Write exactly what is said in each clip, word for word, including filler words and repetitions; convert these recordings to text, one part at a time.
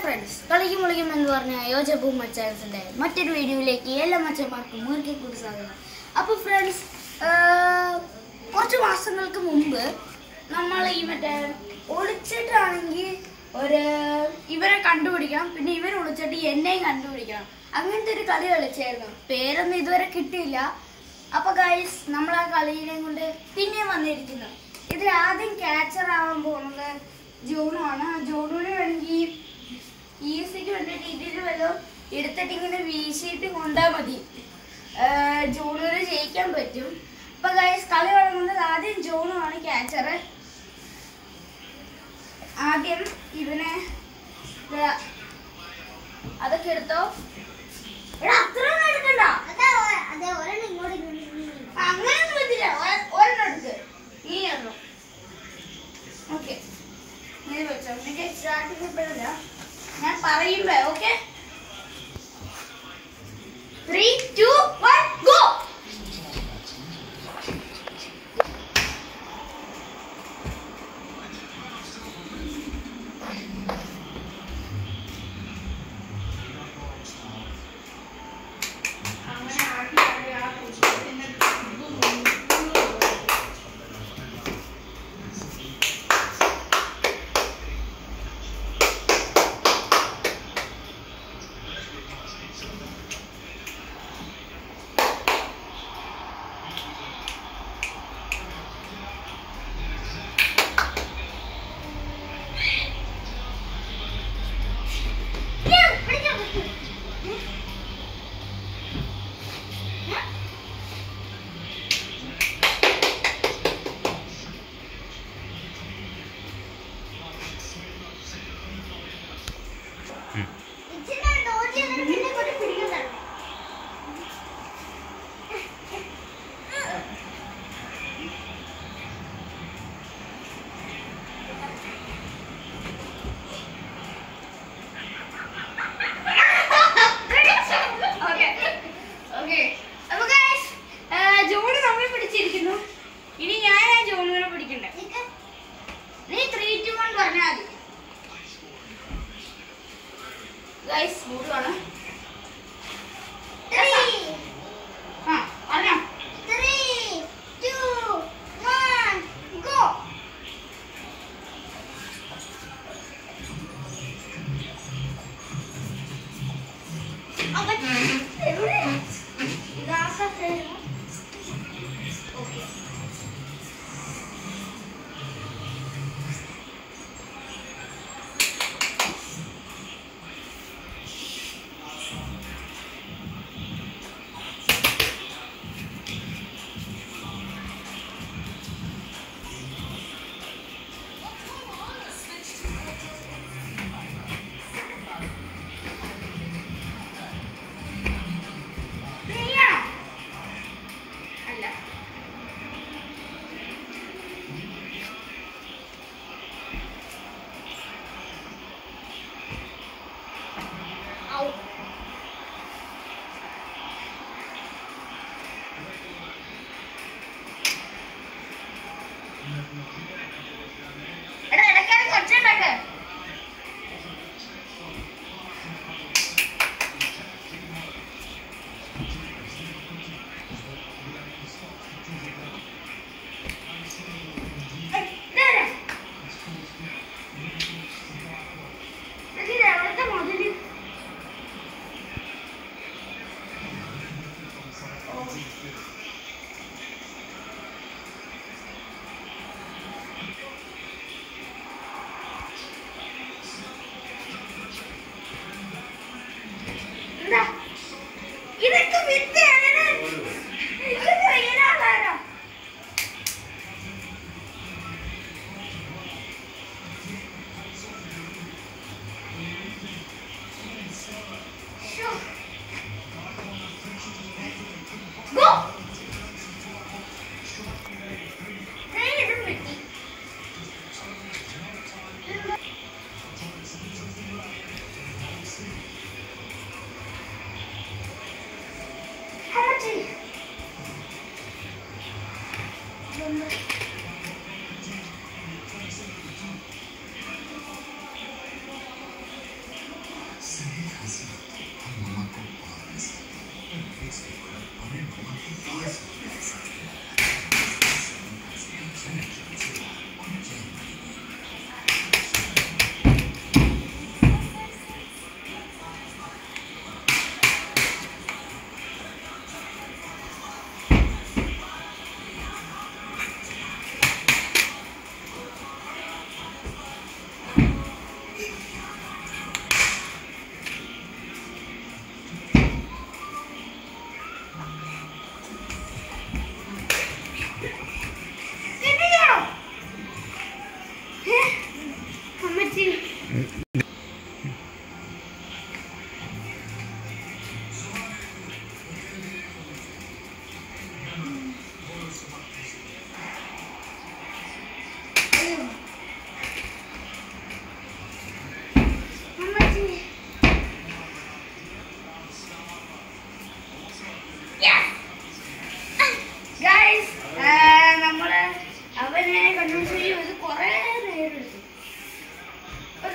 Friends, കളിക്കും കളിക്കും എന്ന് പറഞ്ഞ യോജപ്പൂ മച്ചാൻസിൻ്റെ മറ്റൊരു വീഡിയോയിലേക്ക് എല്ലാ മച്ചന്മാർക്കും ഒരിക്കൽ കൂടി സ്വാഗതം. അപ്പോൾ ഫ്രണ്ട്സ്, കുറച്ച് മാസങ്ങൾക്ക് മുമ്പ് നമ്മൾ ഈ മറ്റേ ഒളിച്ചിട്ടാണെങ്കിൽ ഒരു ഇവരെ കണ്ടുപിടിക്കണം, പിന്നെ ഇവർ ഒളിച്ചിട്ട് എന്നെയും കണ്ടുപിടിക്കണം, അങ്ങനത്തെ ഒരു കളി കളിച്ചായിരുന്നു. പേരൊന്നും ഇതുവരെ കിട്ടിയില്ല. അപ്പോൾ ഗൈസ്, നമ്മൾ ആ കളിയെ കൊണ്ട് പിന്നെയും വന്നിരിക്കുന്നു. ഇതിൽ ആദ്യം ക്യാച്ചർ ആവാൻ പോകുന്നത് ജോണു ആണ്. ജോണുവിന് വേണമെങ്കിൽ ഈസിക്ക് വേണ്ടിയിട്ട് ഇതിൽ വല്ലതും എടുത്തിട്ട് ഇങ്ങനെ വീശിയിട്ട് കൊണ്ടാൽ മതി, ജോണുവിന് ജയിക്കാൻ പറ്റും. അപ്പൊ ഗൈസ്, കളി തുടങ്ങുന്നത് ആദ്യം ജോണു ആണ് ക്യാച്ചർ. ആദ്യം ഇവനെ അതൊക്കെ എടുത്തോ. അത്ര എടുക്കണ്ട, അങ്ങനെയൊന്നും പറ്റില്ല. ഒരെണ്ണം എടുക്ക്, നീ എണ്ണോ. ഓക്കെ, നീ വെച്ചോ. നിന്റെ സ്റ്റാർട്ടിങ് ഇപ്പോഴല്ല, ഞാൻ പറയുമ്പോ. Okay, three two one go. ഇനി ഞാൻ ജോണുവിനെ പിടിക്കണ്ടേ? നീ ത്രീ ടു വൺ പറഞ്ഞാൽ മതി. ഗൈസ്, മൂടുവാണ്. ആ, പറഞ്ഞോ. Three two one go. Okay,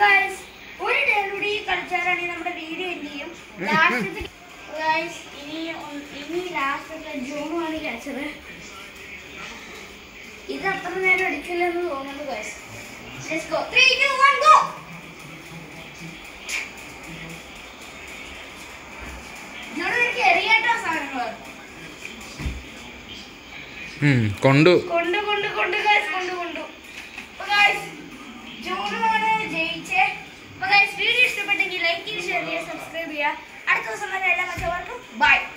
guys ഒരു ടേൺ കൂടി കളിച്ചാലാണെങ്കിൽ നമ്മുടെ വീഡിയോ എന്ത് ചെയ്യും ലാസ്റ്റ് ഗൈസ് ഇനി ഇനി ലാസ്റ്റത്തെ ജൂണുമാണ് കളിച്ചത് ഇത് അത്ര നേരം എടുക്കില്ലെന്ന് തോന്നുന്നു guys let's go three two one go ജോണുക്ക് എറിയാട്ടോ സാധനങ്ങൾ ഉം കൊണ്ടു കൊണ്ടു കൊണ്ടു കൊണ്ടു ഗൈസ് കൊണ്ടു കൊണ്ടു അപ്പോൾ ഗൈസ് ജോണുമാണ് ജയിച്ചേ അപ്പോൾ ഗൈസ് വീഡിയോ ഇഷ്ടപ്പെട്ടെങ്കിൽ ലൈക്ക് ചെയ്യുക ഷെയർ ചെയ്യുക സബ്സ്ക്രൈബ് ചെയ്യുക അടുത്ത ദിവസം വരെ എല്ലാ മച്ചവർക്കും ബൈ